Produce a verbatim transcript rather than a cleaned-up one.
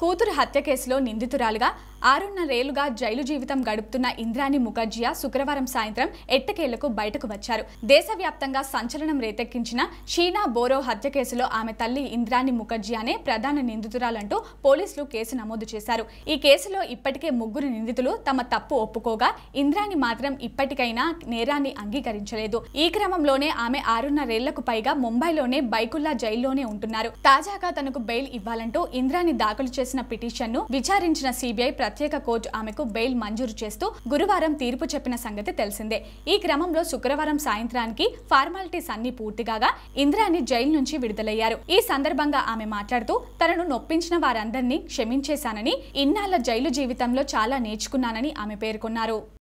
కూతురు హత్య కేసులో నిందితురాలుగా ఆరున్నరేళ్లుగా జైలు జీవితం గడుపుతున్న ఇంద్రాణి ముఖర్జియా శుక్రవారం సాయంత్రం ఎట్టకేలకు బయటకు వచ్చారు. దేశవ్యాప్తంగా సంచలనం రేకెత్తించిన షీనా బోరో హత్య కేసులో ఆమె తల్లి ఇంద్రాణి ముఖర్జియానే ప్రధాన నిందితురాలంటూ పోలీసులు కేసు నమోదు చేశారు. ఈ కేసులో ఇప్పటికే ముగ్గురు నిందితులు తమ తప్పు ఒప్పుకోగా ఇంద్రాణి మాత్రం ఇప్పటికైనా నేరాన్ని అంగీకరించలేదు. ఈ క్రమంలోనే ఆమె ఆరున్నరేళ్లకు పైగా ముంబైలోనే బైకుల్లా జైల్లోనే ఉంటున్నారు. తాజాగా తనకు బెయిల్ ఇవ్వాలంటూ ఇంద్రాణి దాఖలు చేసిన పిటిషన్ ను విచారించిన సిబిఐ ప్రత్యేక కోర్టు ఆమెకు బెయిల్ మంజూరు చేస్తూ గురువారం తీర్పు చెప్పిన సంగతి తెలిసిందే. ఈ క్రమంలో శుక్రవారం సాయంత్రానికి ఫార్మాలిటీస్ అన్ని పూర్తిగాగా ఇంద్రాణి జైలు నుంచి విడుదలయ్యారు. ఈ సందర్భంగా ఆమె మాట్లాడుతూ తనను నొప్పించిన వారందరినీ క్షమించేశానని, ఇన్నాళ్ల జైలు జీవితంలో చాలా నేర్చుకున్నానని ఆమె పేర్కొన్నారు.